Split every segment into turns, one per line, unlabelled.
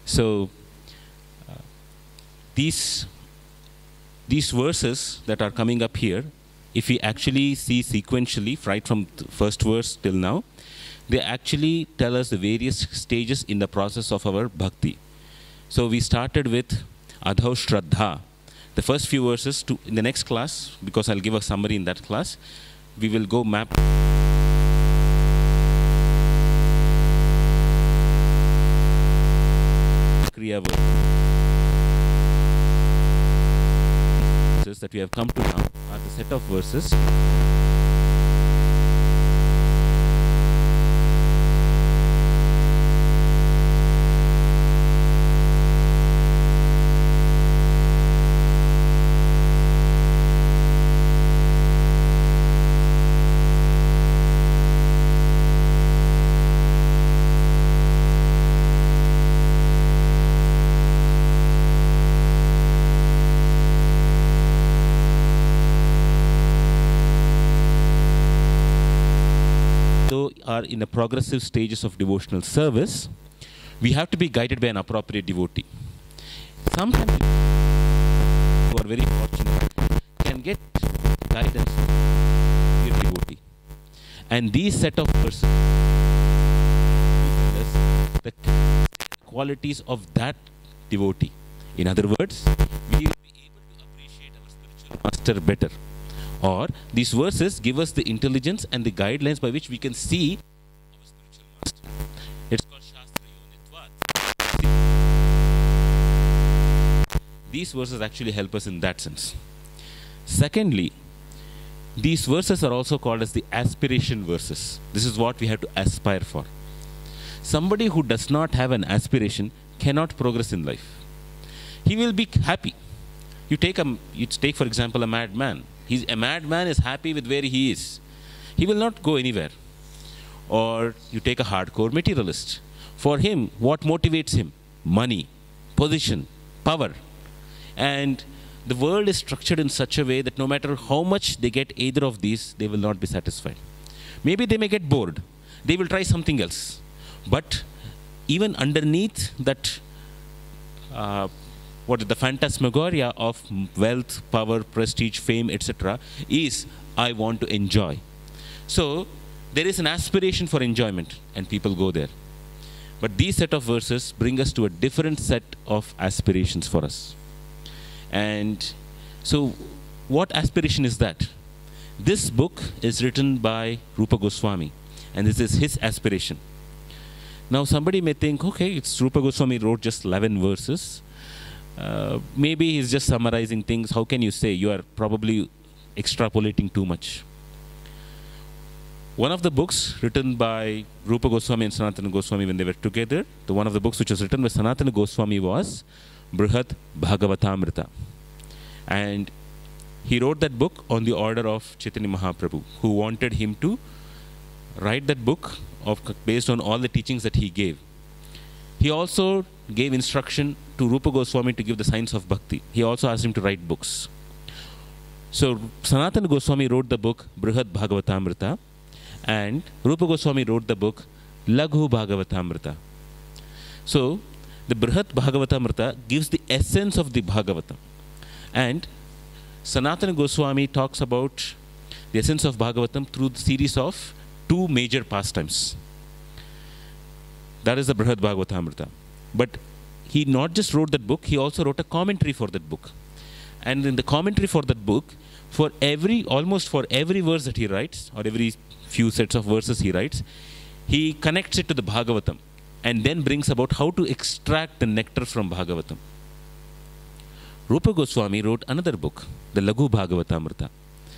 So these verses that are coming up here, if we actually see sequentially, right from the first verse till now, they actually tell us the various stages in the process of our bhakti. So we started with Adhau Shraddha. The first few verses, in the next class, because I'll give a summary in that class, we will go map Kriya verses that we have come to now are the set of verses are in the progressive stages of devotional service. We have to be guided by an appropriate devotee. Sometimes who are very fortunate can get guidance from a devotee. And these set of persons, the qualities of that devotee. In other words, we will be able to appreciate our spiritual master better. Or these verses give us the intelligence and the guidelines by which we can see our spiritual master. It's called Shastra Yonitvat. These verses actually help us in that sense. Secondly, these verses are also called as the aspiration verses. This is what we have to aspire for. Somebody who does not have an aspiration cannot progress in life. He will be happy. You take, for example, a madman. A madman is happy with where he is. He will not go anywhere. Or you take a hardcore materialist. For him, what motivates him? Money, position, power. And the world is structured in such a way that no matter how much they get either of these, they will not be satisfied. Maybe they may get bored. They will try something else. But even underneath that the phantasmagoria of wealth, power, prestige, fame, etc. is, I want to enjoy. So there is an aspiration for enjoyment and people go there. But these set of verses bring us to a different set of aspirations for us. And so what aspiration is that? This book is written by Rupa Goswami and this is his aspiration. Now somebody may think, okay, it's Rupa Goswami wrote just 11 verses. Maybe he's just summarizing things. How can you say? You are probably extrapolating too much. One of the books written by Rupa Goswami and Sanatana Goswami when they were together, one of the books which was written by Sanatana Goswami was Brihad Bhagavatamrita. And he wrote that book on the order of Chaitanya Mahaprabhu, who wanted him to write that book based on all the teachings that he gave. He also gave instruction to Rupa Goswami to give the science of bhakti. He also asked him to write books. So Sanatana Goswami wrote the book Brihad Bhagavatamrita and Rupa Goswami wrote the book Laghu Bhagavatamrita. So the Brihad Bhagavatamrita gives the essence of the Bhagavatam. And Sanatana Goswami talks about the essence of Bhagavatam through the series of two major pastimes. That is the Brihad Bhagavatamrita. But he not just wrote that book, he also wrote a commentary for that book. And in the commentary for that book, almost for every verse that he writes, or every few sets of verses he writes, he connects it to the Bhagavatam and then brings about how to extract the nectar from Bhagavatam. Rupa Goswami wrote another book, the Laghu Bhagavatamrita.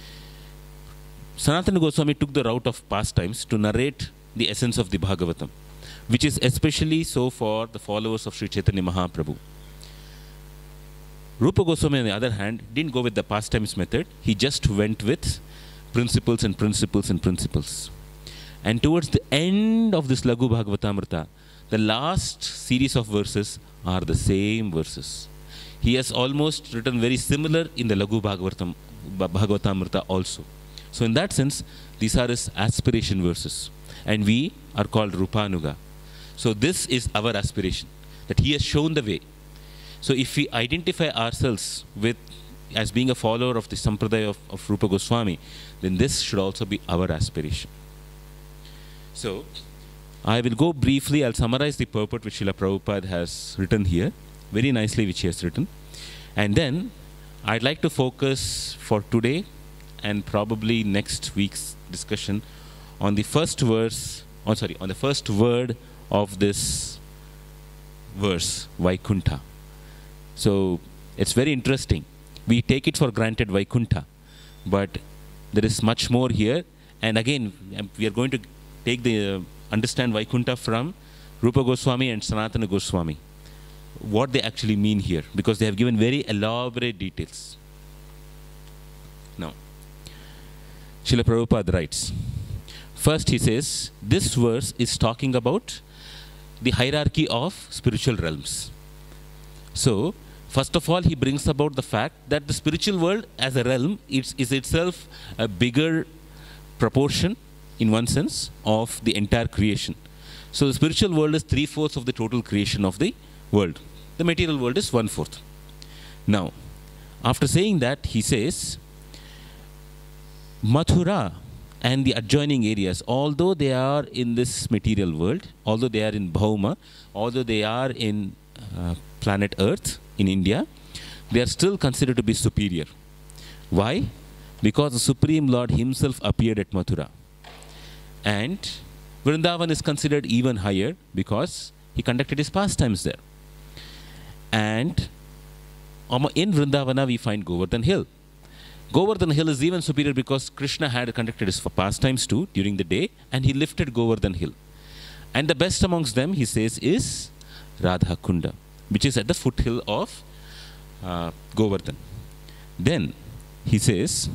Sanatana Goswami took the route of pastimes to narrate the essence of the Bhagavatam, which is especially so for the followers of Sri Chaitanya Mahaprabhu. Rupa Goswami, on the other hand, didn't go with the pastimes method. He just went with principles and principles and principles. And towards the end of this Laghu Bhagavatamrita, the last series of verses are the same verses. He has almost written very similar in the Laghu Bhagavatamrita also. So in that sense, these are his aspiration verses. And we are called Rupanuga. So this is our aspiration. that he has shown the way. So if we identify ourselves with as being a follower of the Sampradaya of Rupa Goswami, then this should also be our aspiration. So I will go briefly, I'll summarize the purport which Srila Prabhupada has written here, very nicely which he has written. And then I'd like to focus for today and probably next week's discussion on the first verse, on the first word of this verse, Vaikuntha. So it's very interesting. We take it for granted, Vaikuntha, but there is much more here. And again, we are going to take the understand Vaikuntha from Rupa Goswami and Sanatana Goswami, what they actually mean here, because they have given very elaborate details. Now, Srila Prabhupada writes, first he says, this verse is talking about the hierarchy of spiritual realms. So, first of all, he brings about the fact that the spiritual world as a realm is itself a bigger proportion, in one sense, of the entire creation. So the spiritual world is 3/4 of the total creation of the world. The material world is 1/4. Now, after saying that, he says, Mathura and the adjoining areas, although they are in this material world, although they are in Bhauma, although they are in planet Earth, in India, they are still considered to be superior. Why? Because the Supreme Lord himself appeared at Mathura. And Vrindavan is considered even higher because he conducted his pastimes there. And in Vrindavana we find Govardhan Hill. Govardhan Hill is even superior because Krishna had conducted his pastimes too during the day, and he lifted Govardhan Hill. And the best amongst them, he says, is Radha Kunda, which is at the foothill of Govardhan. Then he says,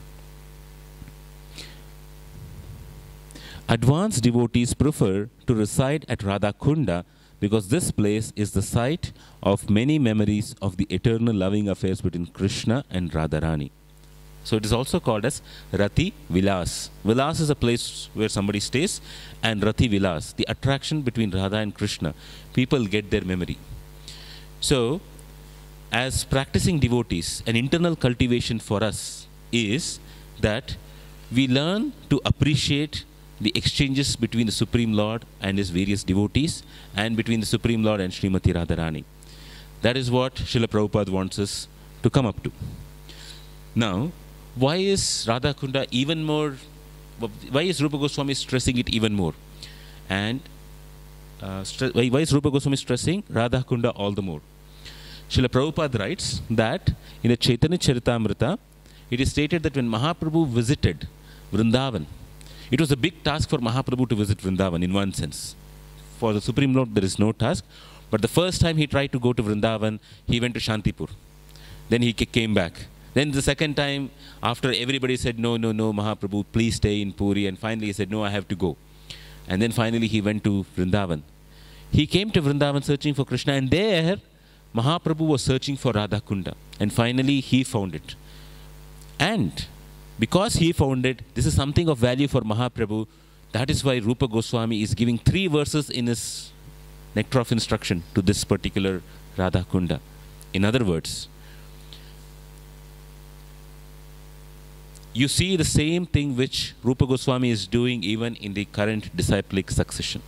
advanced devotees prefer to reside at Radha Kunda because this place is the site of many memories of the eternal loving affairs between Krishna and Radharani. So it is also called as Rati Vilas. Vilas is a place where somebody stays, and Rati Vilas, the attraction between Radha and Krishna, people get their memory. So, as practicing devotees, an internal cultivation for us is that we learn to appreciate the exchanges between the Supreme Lord and his various devotees, and between the Supreme Lord and Srimati Radharani. That is what Srila Prabhupada wants us to come up to. Now, why is Radha Kunda even more, why is Rupa Goswami stressing it even more? And why is Rupa Goswami stressing Radha Kunda all the more? Srila Prabhupada writes that in the Chaitanya Charitamrita, it is stated that when Mahaprabhu visited Vrindavan, it was a big task for Mahaprabhu to visit Vrindavan in one sense. For the Supreme Lord, there is no task. But the first time he tried to go to Vrindavan, he went to Shantipur. Then he came back. Then the second time, after everybody said, no, Mahaprabhu, please stay in Puri. And finally he said, no, I have to go. And then finally he went to Vrindavan. He came to Vrindavan searching for Krishna, and there Mahaprabhu was searching for Radha Kunda. And finally he found it. And because he found it, this is something of value for Mahaprabhu. That is why Rupa Goswami is giving 3 verses in his Nectar of Instruction to this particular Radha Kunda. In other words, you see the same thing which Rupa Goswami is doing even in the current disciplic succession.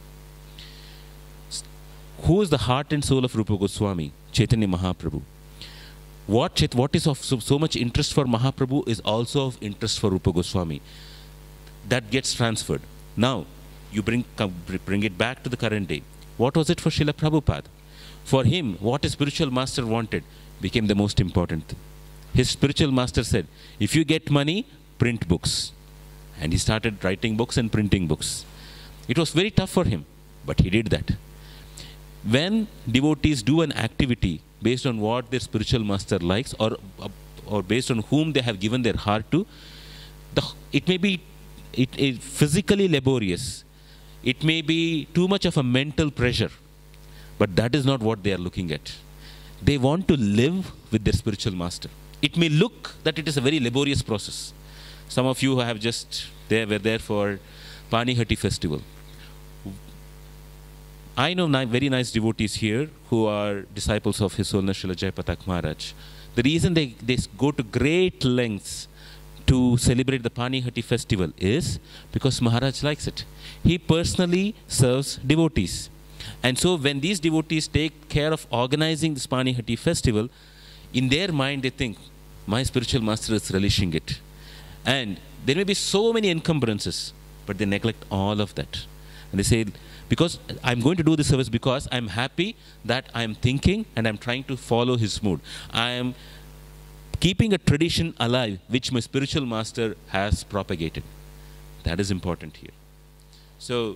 Who is the heart and soul of Rupa Goswami? Chaitanya Mahaprabhu. What is of so much interest for Mahaprabhu is also of interest for Rupa Goswami. That gets transferred. Now, you bring it back to the current day. What was it for Srila Prabhupada? For him, what his spiritual master wanted became the most important thing. His spiritual master said, if you get money, print books. And he started writing books and printing books. It was very tough for him, but he did that. When devotees do an activity based on what their spiritual master likes, or based on whom they have given their heart to, it may be physically laborious. It may be too much of a mental pressure, but that is not what they are looking at. They want to live with their spiritual master. It may look that it is a very laborious process. Some of you have were there for Panihati festival. I know very nice devotees here who are disciples of His Holiness Srila Jayapatak Maharaj. The reason they go to great lengths to celebrate the Panihati festival is because Maharaj likes it. He personally serves devotees. And so when these devotees take care of organizing this Panihati festival, in their mind they think, my spiritual master is relishing it. And there may be so many encumbrances, but they neglect all of that. And they say, because I'm going to do this service because I'm happy that I'm thinking and I'm trying to follow his mood. I am keeping a tradition alive which my spiritual master has propagated. That is important here. So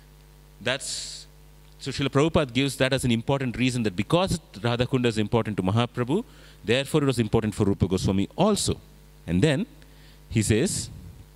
Srila Prabhupada gives that as an important reason, that because Radhakunda is important to Mahaprabhu, therefore it was important for Rupa Goswami also. And then he says,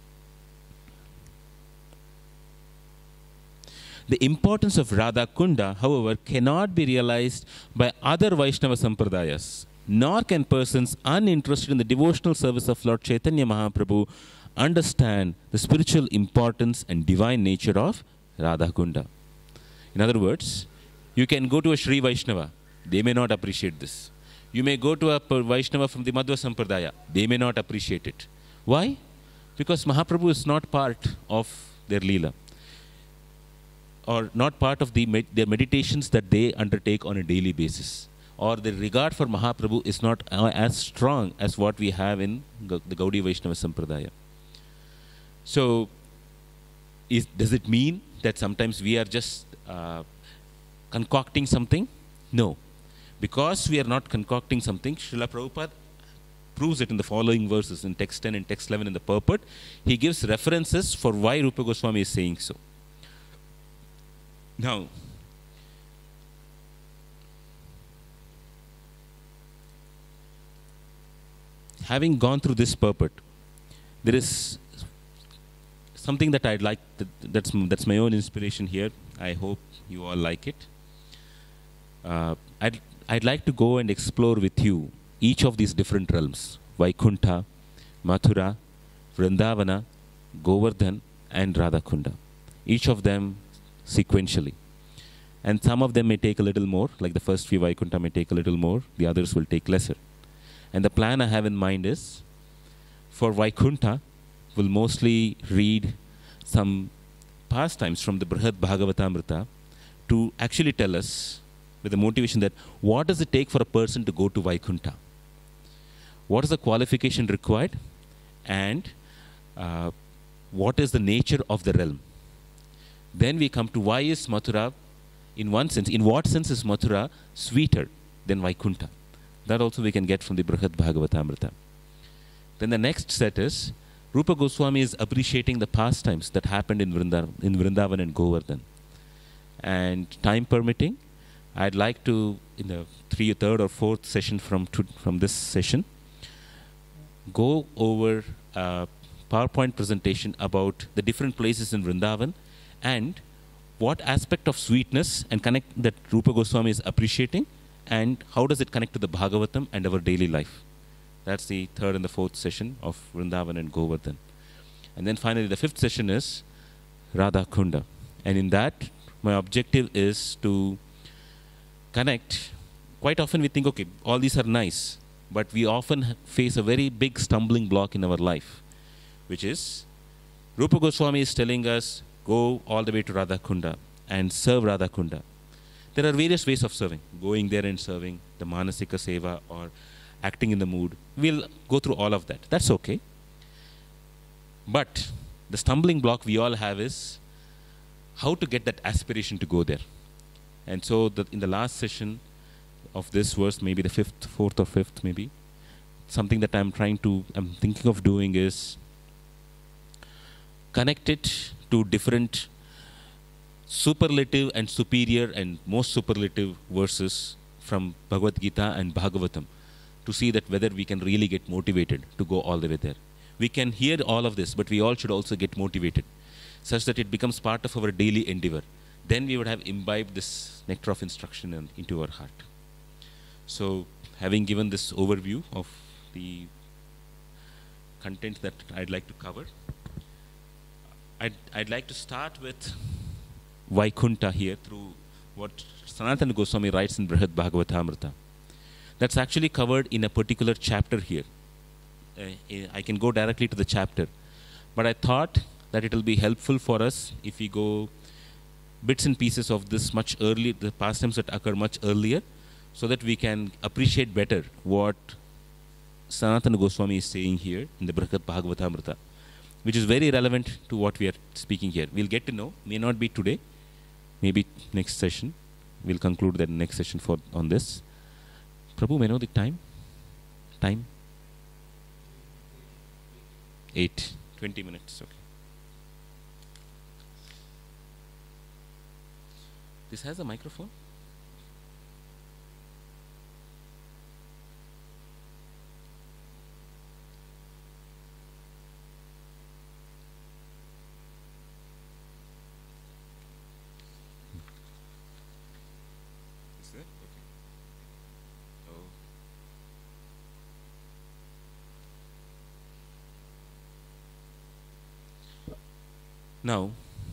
the importance of Radhakunda, however, cannot be realized by other Vaishnava Sampradayas, nor can persons uninterested in the devotional service of Lord Chaitanya Mahaprabhu understand the spiritual importance and divine nature of Radhakunda. In other words, you can go to a Sri Vaishnava, they may not appreciate this. You may go to a Vaishnava from the Madhva Sampradaya, they may not appreciate it. Why? Because Mahaprabhu is not part of their Leela, or not part of their meditations that they undertake on a daily basis. Or the regard for Mahaprabhu is not as strong as what we have in the Gaudiya Vaishnava Sampradaya. So, does it mean that sometimes we are just concocting something? No. Because we are not concocting something, Srila Prabhupada proves it in the following verses, in text 10 and text 11 in the purport. He gives references for why Rupa Goswami is saying so. Now, having gone through this purport, there is something that I'd like, that's my own inspiration here. I hope you all like it. I'd like to go and explore with you each of these different realms: Vaikuntha, Mathura, Vrindavana, Govardhan, and Radhakunda. Each of them sequentially. And some of them may take a little more, like the first few Vaikuntha may take a little more, the others will take lesser. And the plan I have in mind is, for Vaikuntha, we'll mostly read some pastimes from the Brihad Bhagavatamrita to actually tell us, with the motivation that, what does it take for a person to go to Vaikuntha? What is the qualification required? And what is the nature of the realm? Then we come to why is Mathura, in one sense, in what sense is Mathura sweeter than Vaikuntha? That also we can get from the Brihad Bhagavatamrita. Then the next set is, Rupa Goswami is appreciating the pastimes that happened in Vrindavan and Govardhan. And time permitting, I'd like to, in the third or fourth session from this session, go over a PowerPoint presentation about the different places in Vrindavan and what aspect of sweetness and connect that Rupa Goswami is appreciating, and how does it connect to the Bhagavatam and our daily life. That's the third and the fourth session of Vrindavan and Govardhan. And then finally the fifth session is Radhakunda. And in that, my objective is to connect. Quite often we think, okay, all these are nice, but we often face a very big stumbling block in our life, which is Rupa Goswami is telling us, go all the way to Radhakunda and serve Radhakunda. There are various ways of serving. Going there and serving, the Manasika Seva, or acting in the mood. We'll go through all of that. That's okay. But the stumbling block we all have is how to get that aspiration to go there. And so in the last session of this verse, maybe the fourth or fifth maybe, something that I'm thinking of doing is connect it to different superlative and superior and most superlative verses from Bhagavad Gita and Bhagavatam to see that whether we can really get motivated to go all the way there. We can hear all of this, but we all should also get motivated such that it becomes part of our daily endeavor. Then we would have imbibed this nectar of instruction into our heart. So, having given this overview of the content that I'd like to cover, I'd like to start with Vaikuntha here through what Sanatana Goswami writes in Brihad Bhagavatamrita. That's actually covered in a particular chapter here. I can go directly to the chapter. But I thought that it will be helpful for us if we go bits and pieces of this much earlier, the pastimes that occur much earlier, so that we can appreciate better what Sanatana Goswami is saying here in the Brihad Bhagavatamrita, which is very relevant to what we are speaking here. We'll get to know, may not be today, maybe next session. We'll conclude that next session on this. Prabhu, may I know the time? Time? 8, 20 minutes, okay. This has a microphone? Is there? Okay. Oh. Now,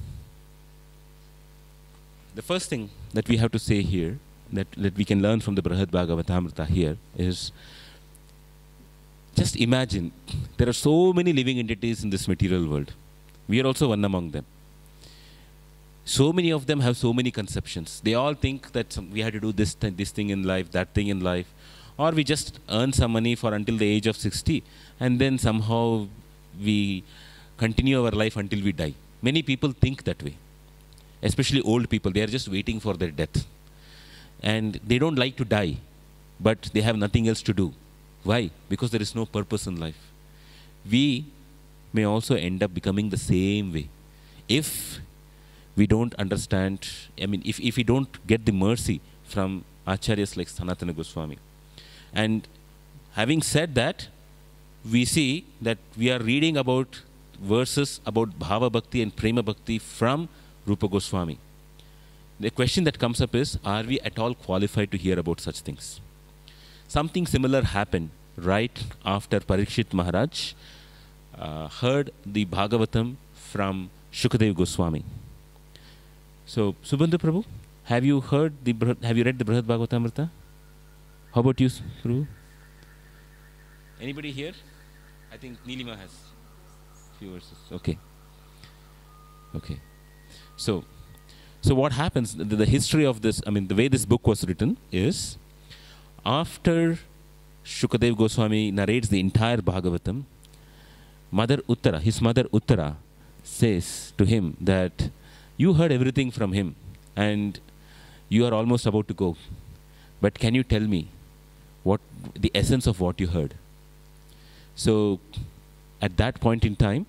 the first thing that we have to say here, that we can learn from the Brihad Bhagavatamrita here, is just imagine there are so many living entities in this material world. We are also one among them. So many of them have so many conceptions. They all think that we have to do this thing in life, that thing in life, or we just earn some money for until the age of 60, and then somehow we continue our life until we die. Many people think that way, especially old people. They are just waiting for their death. And they don't like to die, but they have nothing else to do. Why? Because there is no purpose in life. We may also end up becoming the same way. If we don't understand, if we don't get the mercy from Acharyas like Sanatana Goswami. And having said that, we see that we are reading about verses about Bhava Bhakti and Prema Bhakti from Rupa Goswami. The question that comes up is, are we at all qualified to hear about such things? Something similar happened right after Parikshit Maharaj heard the Bhagavatam from Shukadev Goswami. So, Subandhu Prabhu, have you read the Brihad Bhagavatamrita? How about you, Prabhu? Anybody here? I think Nilima has few verses. Okay. Okay. So what happens, the history of this, the way this book was written is, after Shukadev Goswami narrates the entire Bhagavatam, his mother Uttara says to him that you heard everything from him and you are almost about to go. But can you tell me what the essence of what you heard? So at that point in time,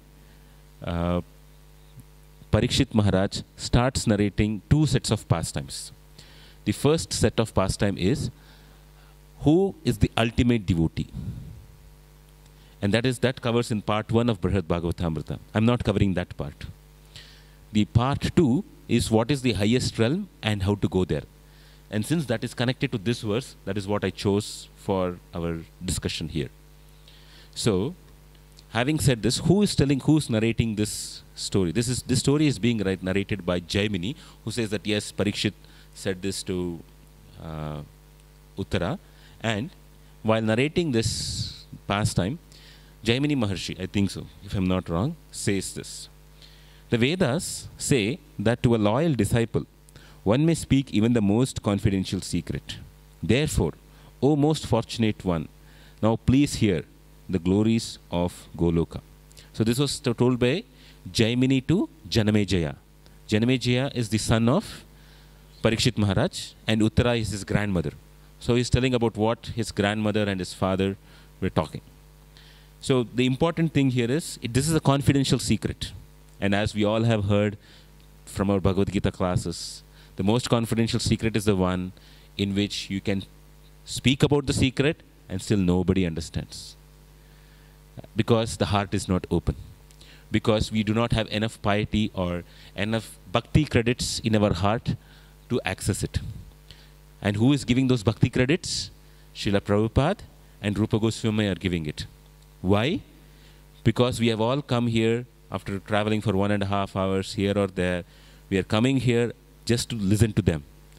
Parikshit Maharaj starts narrating two sets of pastimes. The first set of pastime is, who is the ultimate devotee? And that covers in part 1 of Brihad Bhagavatamrita. I'm not covering that part. The part 2 is what is the highest realm and how to go there. And since that is connected to this verse, that is what I chose for our discussion here. So, having said this, who's narrating this story? This story is being narrated by Jaimini, who says that yes, Parikshit said this to Uttara, and while narrating this pastime, Jaimini Maharshi, I think so, if I'm not wrong, says this. The Vedas say that to a loyal disciple, one may speak even the most confidential secret. Therefore, O most fortunate one, now please hear the glories of Goloka. So this was told by Jaimini to Janamejaya. Janamejaya is the son of Parikshit Maharaj, and Uttara is his grandmother. So he's telling about what his grandmother and his father were talking. So the important thing here is, this is a confidential secret. And as we all have heard from our Bhagavad Gita classes, the most confidential secret is the one in which you can speak about the secret and still nobody understands. Because the heart is not open. Because we do not have enough piety or enough bhakti credits in our heart to access it. And who is giving those bhakti credits? Srila Prabhupada and Rupa Goswami are giving it. Why? Because we have all come here after traveling for 1.5 hours here or there. We are coming here just to listen to them.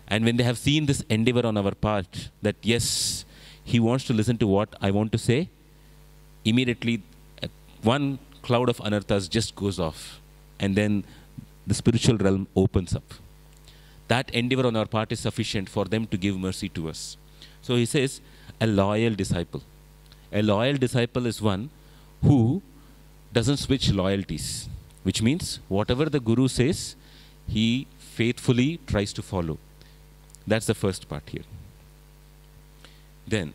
And when they have seen this endeavor on our part, that yes, he wants to listen to what I want to say, immediately one cloud of anarthas just goes off. And then the spiritual realm opens up. That endeavor on our part is sufficient for them to give mercy to us. So he says, a loyal disciple. A loyal disciple is one who doesn't switch loyalties, which means whatever the Guru says, he faithfully tries to follow. That's the first part here. Then,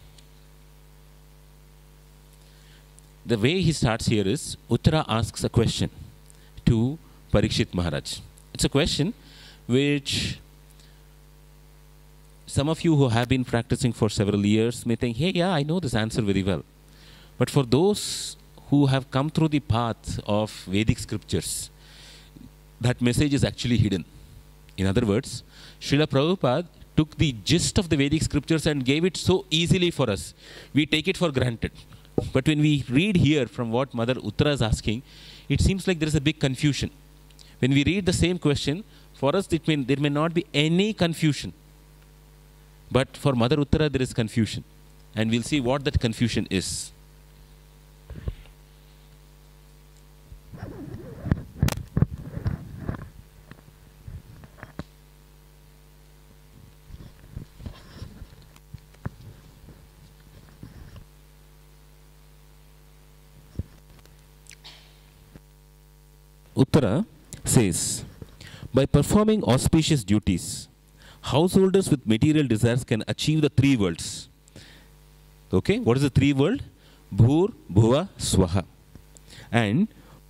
the way he starts here is, Uttara asks a question to Parikshit Maharaj. It's a question which some of you who have been practicing for several years may think, hey, yeah, I know this answer very well. But for those who have come through the path of Vedic scriptures, that message is actually hidden. In other words, Srila Prabhupada took the gist of the Vedic scriptures and gave it so easily for us. We take it for granted. But when we read here from what Mother Uttara is asking, it seems like there is a big confusion. When we read the same question, for us there may not be any confusion. But for Mother Uttara there is confusion. And we'll see what that confusion is. Uttara says, by performing auspicious duties, householders with material desires can achieve the three worlds. Okay, what is the three world? Bhur, Bhuva, Swaha. And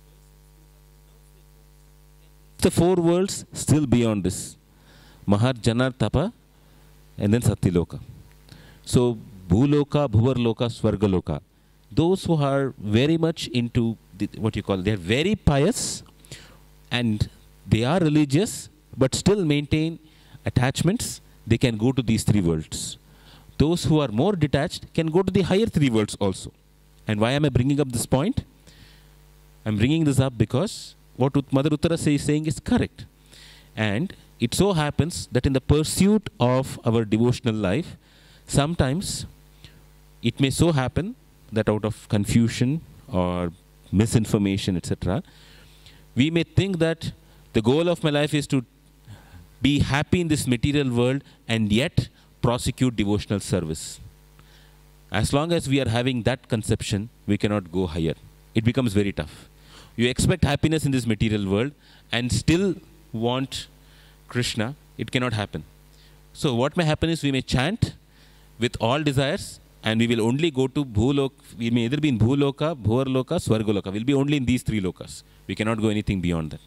the four worlds still beyond this. Mahar, Janar, Tapa, and then Sattiloka. So, Bhuloka, Bhuvarloka, Swargaloka. Those who are very much into what you call, they are very pious and they are religious but still maintain attachments, they can go to these three worlds. Those who are more detached can go to the higher three worlds also. And why am I bringing up this point? I'm bringing this up because what Mother Uttara is saying is correct. And it so happens that in the pursuit of our devotional life, sometimes it may so happen that out of confusion or misinformation, etc., we may think that the goal of my life is to be happy in this material world and yet prosecute devotional service. As long as we are having that conception, we cannot go higher. It becomes very tough. You expect happiness in this material world and still want Krishna, it cannot happen. So what may happen is we may chant with all desires and we will only go to Bhuloka. We may either be in Bhuloka, Bhuvarloka, Swargaloka. We'll be only in these three lokas. We cannot go anything beyond that.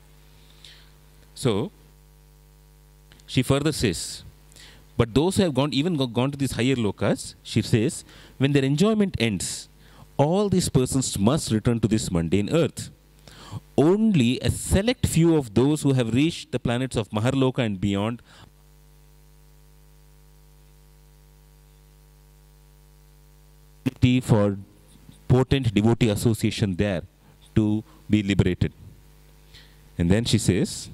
So, she further says, but those who have gone to these higher lokas, she says, when their enjoyment ends, all these persons must return to this mundane earth. Only a select few of those who have reached the planets of Maharloka and beyond for potent devotee association there to be liberated. And then she says,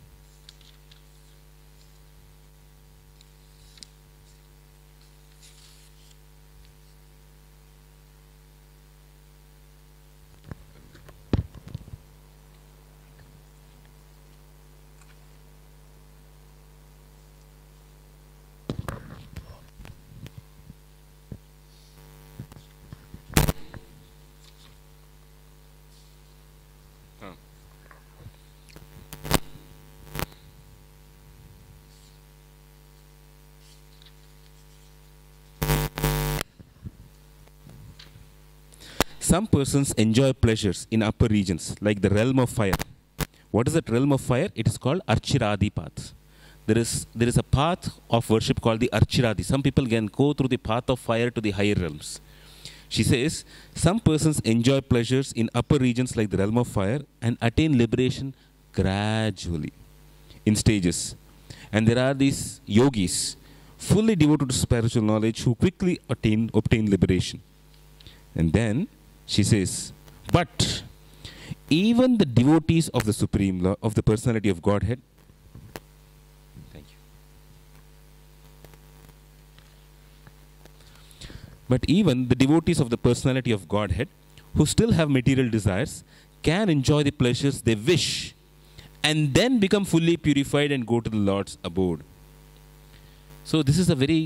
some persons enjoy pleasures in upper regions, like the realm of fire. What is that realm of fire? It is called Archiradi path. There is a path of worship called the Archiradi. Some people can go through the path of fire to the higher realms. She says, some persons enjoy pleasures in upper regions like the realm of fire and attain liberation gradually, in stages. And there are these yogis, fully devoted to spiritual knowledge, who quickly obtain liberation. And then she says, but even the devotees of the Supreme Lord, of the Personality of Godhead, thank you. But even the devotees of the personality of Godhead, who still have material desires, can enjoy the pleasures they wish and then become fully purified and go to the Lord's abode. So this is a very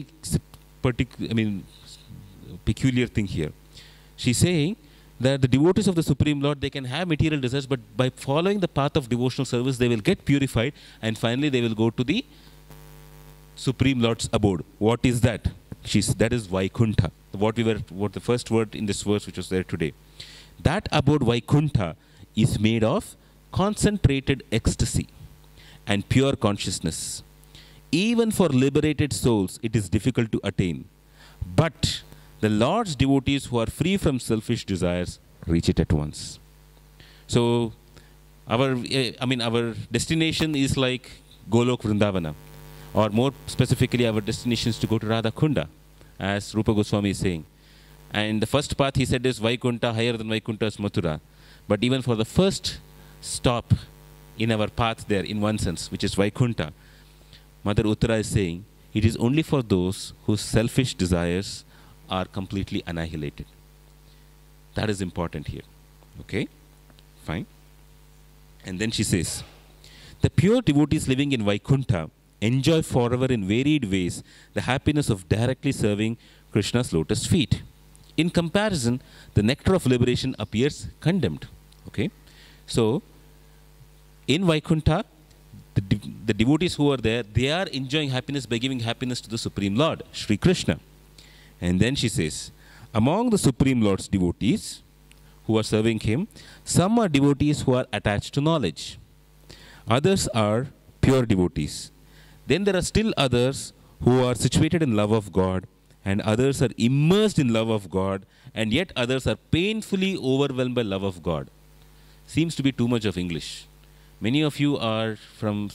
peculiar thing here. She's saying that the devotees of the Supreme Lord, they can have material desires, but by following the path of devotional service, they will get purified, and finally they will go to the Supreme Lord's abode. What is that? That is Vaikuntha. What the first word in this verse which was there today. That abode, Vaikuntha, is made of concentrated ecstasy and pure consciousness. Even for liberated souls, it is difficult to attain. But the Lord's devotees who are free from selfish desires reach it at once. So, our destination is like Golok Vrindavana, or more specifically, our destination is to go to Radha Kunda, as Rupa Goswami is saying. And the first path he said is Vaikuntha, higher than Vaikuntha is Mathura. But even for the first stop in our path there, in one sense, which is Vaikuntha, Mother Uttara is saying, it is only for those whose selfish desires are completely annihilated. That is important here. Okay? Fine. And then she says, the pure devotees living in Vaikuntha enjoy forever in varied ways the happiness of directly serving Krishna's lotus feet. In comparison, the nectar of liberation appears condemned. Okay? So, in Vaikuntha, the devotees who are there, they are enjoying happiness by giving happiness to the Supreme Lord, Sri Krishna. And then she says, among the Supreme Lord's devotees who are serving him, some are devotees who are attached to knowledge. Others are pure devotees. Then there are still others who are situated in love of God, and others are immersed in love of God, and yet others are painfully overwhelmed by love of God. Seems to be too much of English. Many of you are from,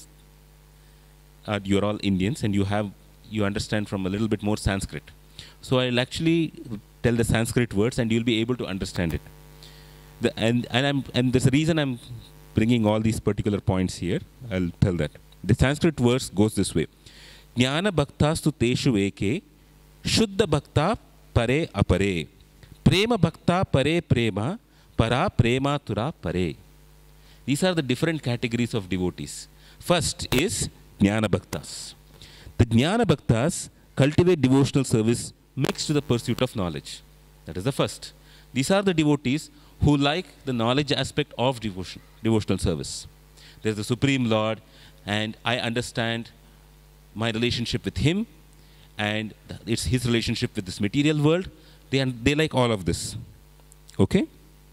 you're all Indians, and you understand from a little bit more Sanskrit. So I'll actually tell the Sanskrit words, and you'll be able to understand it. And there's a reason I'm bringing all these particular points here. I'll tell that. The Sanskrit verse goes this way. Jnana bhaktastu teshu eke, shuddha bhakta pare apare, prema bhakta pare prema, para prema tura pare. These are the different categories of devotees. First is Jnana Bhaktas. The Jnana Bhaktas cultivate devotional service mixed to the pursuit of knowledge. That is the first. These are the devotees who like the knowledge aspect of devotional service. There is the Supreme Lord, and I understand my relationship with Him, and it's His relationship with this material world. They like all of this. Okay?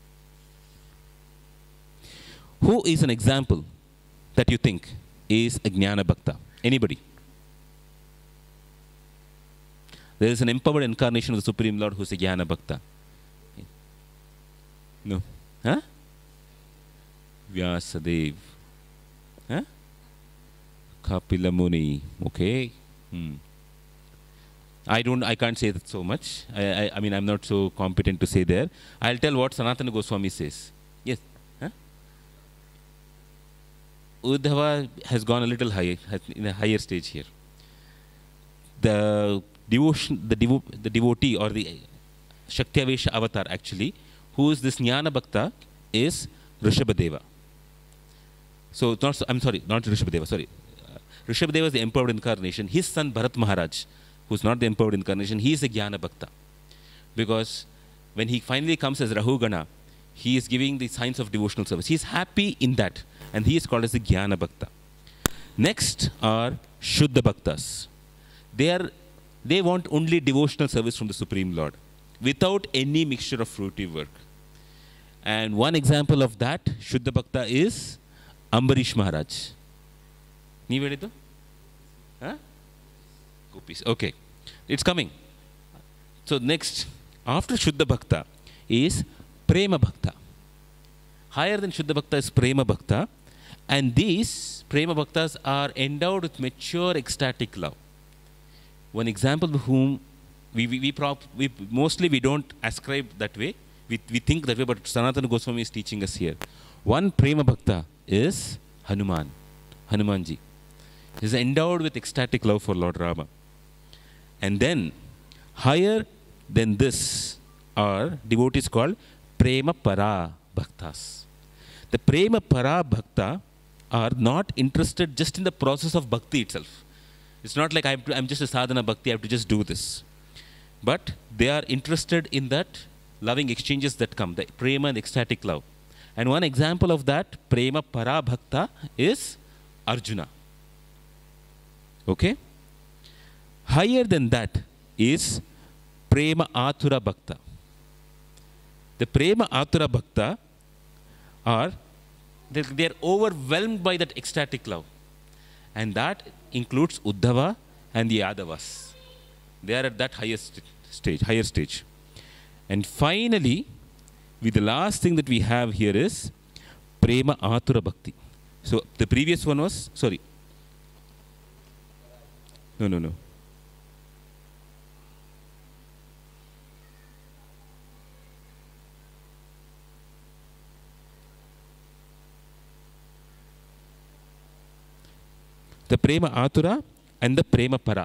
Who is an example that you think is a Jnana Bhakta? Anybody? There is an empowered incarnation of the Supreme Lord who is a Jnana Bhakta. No. Huh? Vyasadev. Huh? Kapila Muni. Okay. I can't say that so much. I mean, I'm not so competent to say there. I'll tell what Sanatana Goswami says. Yes. Huh? Uddhava has gone a little higher, in a higher stage here. The devotee or the Shaktyavesha avatar actually, who is this Jnana Bhakta, is Rishabhadeva. So, not Rishabhadeva, sorry. Rishabhadeva is the empowered incarnation. His son Bharat Maharaj, who is not the empowered incarnation, he is a Jnana Bhakta. Because when he finally comes as Rahugana, he is giving the signs of devotional service. He is happy in that, and he is called as the Jnana Bhakta. Next are Shuddha Bhaktas. They want only devotional service from the Supreme Lord, without any mixture of fruitive work. And one example of that, Shuddha Bhakta, is Ambarish Maharaj. Ni veridu? Huh? Gopis. Okay. It's coming. So next, after Shuddha Bhakta, is Prema Bhakta. Higher than Shuddha Bhakta is Prema Bhakta. And these Prema Bhaktas are endowed with mature ecstatic love. One example of whom we mostly don't ascribe that way. We think that way, but Sanatana Goswami is teaching us here. One Prema Bhakta is Hanumanji. He is endowed with ecstatic love for Lord Rama. And then, higher than this are devotees called Prema Para Bhaktas. The Prema Para Bhakta are not interested just in the process of bhakti itself. It's not like I'm just a sadhana bhakti, I have to just do this. But they are interested in that loving exchanges that come, the prema and ecstatic love. And one example of that, Prema Para Bhakta, is Arjuna. Okay? Higher than that is Prema Atura Bhakta. The Prema Atura Bhakta are, they are overwhelmed by that ecstatic love. And that includes Uddhava and the Yadavas. They are at that higher stage. And finally, the last thing that we have here is Prema Atura Bhakti. So the previous one was, sorry. No. The Prema Atura and the Prema Para.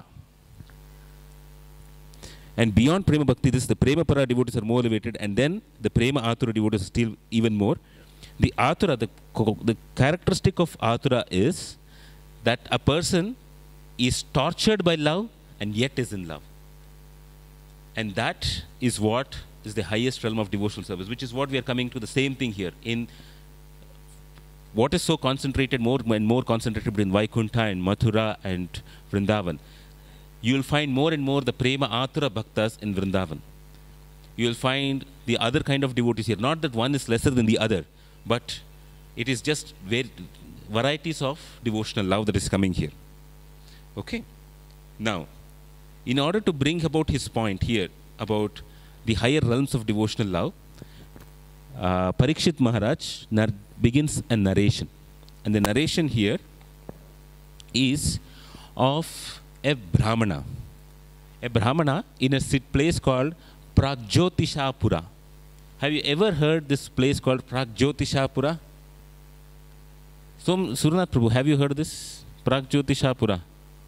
And beyond Prema Bhakti, the Prema Para devotees are more elevated, and then the Prema Atura devotees are still even more. The Atura, the characteristic of Atura is that a person is tortured by love and yet is in love. And that is what is the highest realm of devotional service, which is what we are coming to the same thing here. In what is so concentrated, more and more concentrated in Vaikuntha and Mathura and Vrindavan. You will find more and more the Prema Atura Bhaktas in Vrindavan. You will find the other kind of devotees here. Not that one is lesser than the other, but it is just varieties of devotional love that is coming here. Okay? Now, in order to bring about his point here about the higher realms of devotional love, Parikshit Maharaj begins a narration. And the narration here is of a Brahmana. A Brahmana in a place called Pragjyotishapura. Have you ever heard this place called Pragjyotishapura? So, Suranath Prabhu, have you heard this? Pragjyotishapura.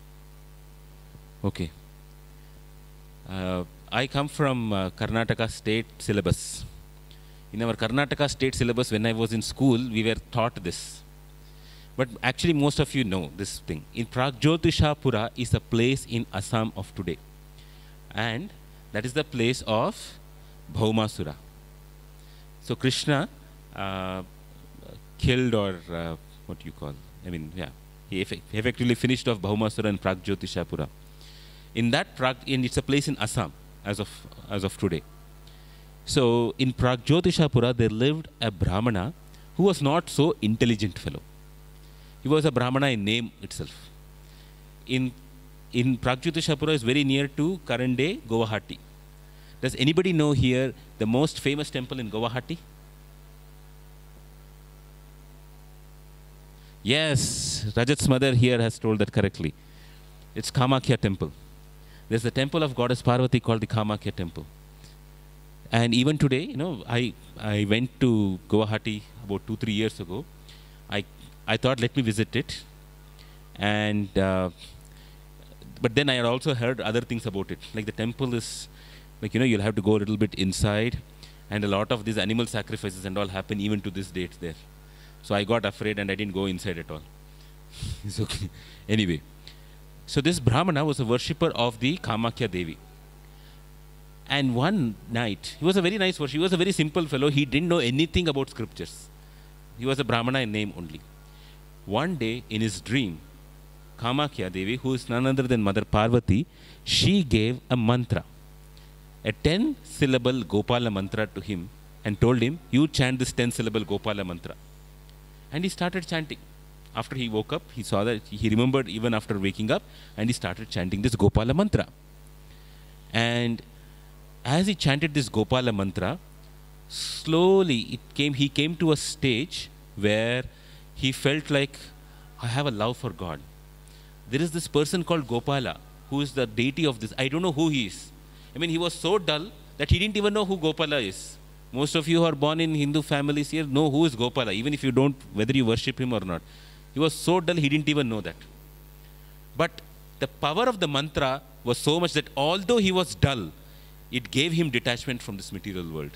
Okay. I come from Karnataka state syllabus. In our Karnataka state syllabus, when I was in school, we were taught this. But actually, most of you know this thing. In Pragjyotishapura is a place in Assam of today. And that is the place of Bhaumasura. So Krishna killed, or what do you call? He effectively finished off Bhaumasura in Pragjyotishapura. In that it's a place in Assam as of today. So in Pragjyotishapura there lived a Brahmana who was not so intelligent fellow. He was a Brahmana in name itself. In Pragjyotishapura is very near to current day Guwahati. Does anybody know here the most famous temple in Guwahati? Yes, Rajat's mother here has told that correctly. It's Kamakhya temple. There's a temple of goddess Parvati called the Kamakhya temple. And even today, I went to Guwahati about 2-3 years ago. I thought, let me visit it. And but then I had also heard other things about it. Like the temple is, you'll have to go a little bit inside. And a lot of these animal sacrifices and all happen even to this date there. So I got afraid and I didn't go inside at all. It's okay. Anyway. So this Brahmana was a worshipper of the Kamakhya Devi. And one night, he was a very nice worshipper. He was a very simple fellow. He didn't know anything about scriptures. He was a Brahmana in name only. One day, in his dream, Kamakhya Devi, who is none other than Mother Parvati, she gave a mantra, a 10-syllable Gopala mantra to him, and told him, you chant this 10-syllable Gopala mantra. And he started chanting. After he woke up, he saw that, he remembered even after waking up, and he started chanting this Gopala mantra. And as he chanted this Gopala mantra, slowly he came to a stage where he felt like, I have a love for God. There is this person called Gopala, who is the deity of this. I don't know who he is. He was so dull that he didn't even know who Gopala is. Most of you who are born in Hindu families here know who is Gopala, even if you don't, whether you worship him or not. He was so dull, he didn't even know that. But the power of the mantra was so much that although he was dull, it gave him detachment from this material world.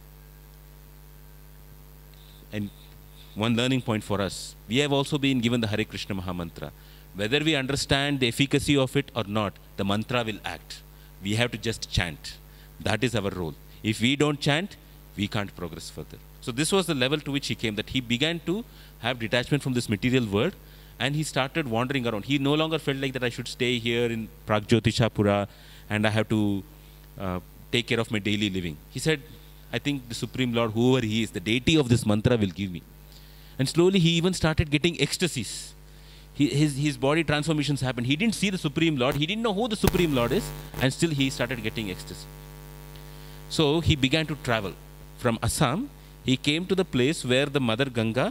And one learning point for us, we have also been given the Hare Krishna Mahamantra. Whether we understand the efficacy of it or not, the mantra will act. We have to just chant. That is our role. If we don't chant, we can't progress further. So this was the level to which he came, that he began to have detachment from this material world, and he started wandering around. He no longer felt like that I should stay here in Pragjyotishapura and I have to take care of my daily living. He said, I think the Supreme Lord, whoever he is, the deity of this mantra will give me. And slowly he even started getting ecstasies. His body transformations happened. He didn't see the Supreme Lord. He didn't know who the Supreme Lord is. And still he started getting ecstasy. So he began to travel. From Assam, he came to the place where the Mother Ganga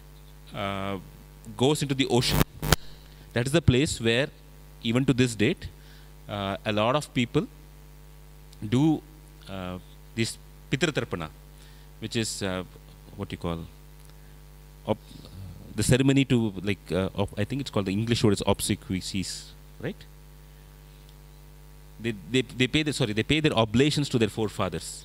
goes into the ocean. That is the place where, even to this date, a lot of people do this Pitratarpana, which is what you call the ceremony to, like, I think it's called, the English word is obsequies, right? They pay their oblations to their forefathers.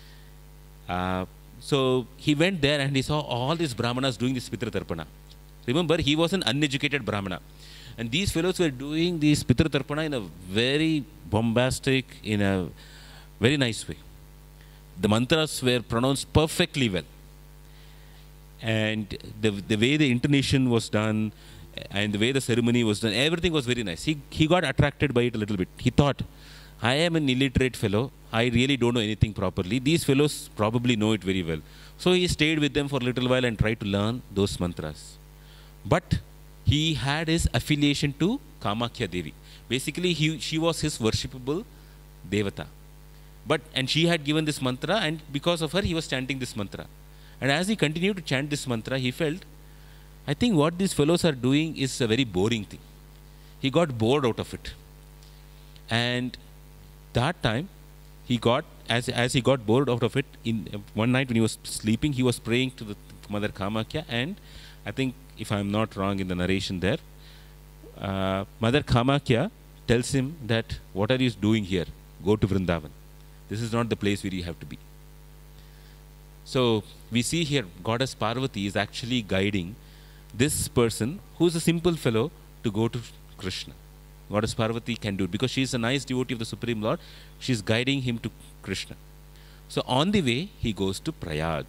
So he went there and he saw all these Brahmanas doing this Pitratarpana. Remember, he was an uneducated Brahmana. And these fellows were doing this Pitratarpana in a very bombastic, in a very nice way. The mantras were pronounced perfectly well. And the way the intonation was done and the way the ceremony was done, everything was very nice. He got attracted by it a little bit. He thought, I am an illiterate fellow. I really don't know anything properly. These fellows probably know it very well. So he stayed with them for a little while and tried to learn those mantras. But he had his affiliation to Kamakhya Devi. Basically, she was his worshipable devata. And she had given this mantra, and because of her, he was chanting this mantra. And as he continued to chant this mantra, he felt, I think what these fellows are doing is a very boring thing. He got bored out of it. And that time, he got, as he got bored out of it, in one night when he was sleeping, he was praying to the Mother Kamakhya, and I think, if I am not wrong in the narration there, Mother Kamakhya tells him that, what are you doing here? Go to Vrindavan. This is not the place where you have to be. So we see here Goddess Parvati is actually guiding this person who is a simple fellow to go to Krishna. Goddess Parvati can do it because she is a nice devotee of the Supreme Lord. She is guiding him to Krishna. So on the way, he goes to Prayag.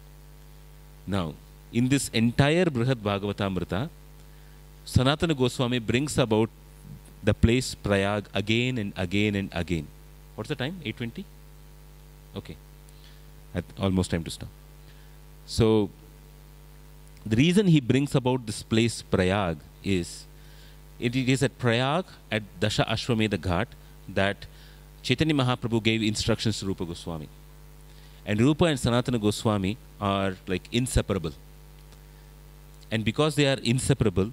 Now, in this entire Brihad Bhagavatamrita, Sanatana Goswami brings about the place Prayag again and again and again. What's the time? 8:20? Okay. Almost time to stop. So, the reason he brings about this place Prayag is, it is at Prayag, at Dasha Ashwamedha Ghat, that Chaitanya Mahaprabhu gave instructions to Rupa Goswami. And Rupa and Sanatana Goswami are like inseparable. And because they are inseparable,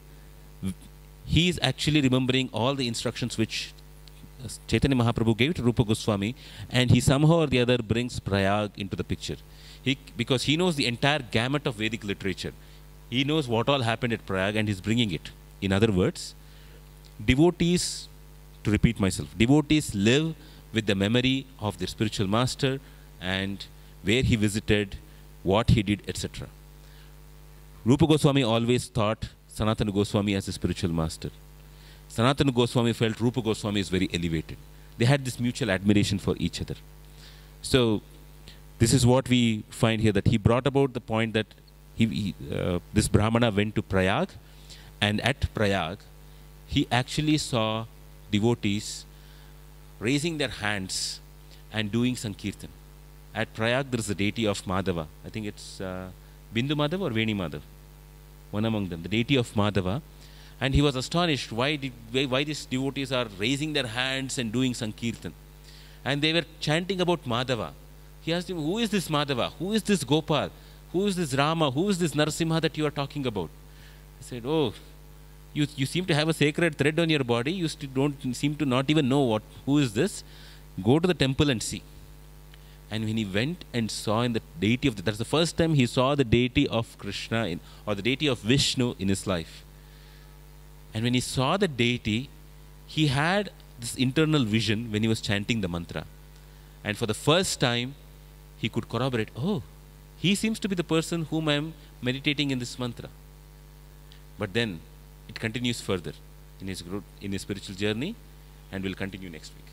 he is actually remembering all the instructions which Chaitanya Mahaprabhu gave to Rupa Goswami, and he somehow or the other brings Prayag into the picture. Because he knows the entire gamut of Vedic literature. He knows what all happened at Prayag and he's bringing it. In other words, devotees, to repeat myself, devotees live with the memory of their spiritual master and where he visited, what he did, etc. Rupa Goswami always thought Sanatana Goswami as a spiritual master. Sanatana Goswami felt Rupa Goswami is very elevated. They had this mutual admiration for each other. So, this is what we find here, that he brought about the point that this Brahmana went to Prayag, and at Prayag, he actually saw devotees raising their hands and doing Sankirtan. At Prayag, there is the deity of Madhava. I think it's Bindu Madhava or Veni Madhava, one among them, the deity of Madhava. And he was astonished why these devotees are raising their hands and doing Sankirtan. And they were chanting about Madhava. He asked him, who is this Madhava? Who is this Gopal? Who is this Rama? Who is this Narasimha that you are talking about? He said, oh, you seem to have a sacred thread on your body. You don't seem to not even know who is this. Go to the temple and see. And when he went and saw in the deity of that's the first time he saw the deity of Krishna or the deity of Vishnu in his life. And when he saw the deity, he had this internal vision when he was chanting the mantra. And for the first time, he could corroborate, oh, he seems to be the person whom I am meditating in this mantra. But then it continues further in his spiritual journey, and will continue next week.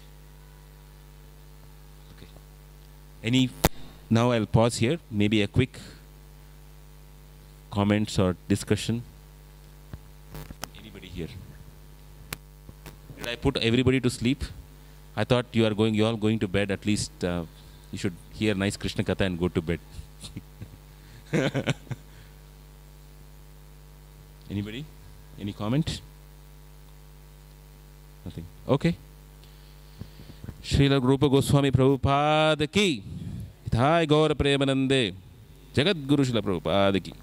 Okay. Now I'll pause here. Maybe a quick comments or discussion. Anybody here? Did I put everybody to sleep? I thought you all going to bed. At least you should hear nice Krishna Katha and go to bed. Anybody? Any comment? Nothing. Okay. Srila Rupa Goswami Prabhupada ki. Ithai Gaura Premanande. Jagat Guru Srila Prabhupada ki.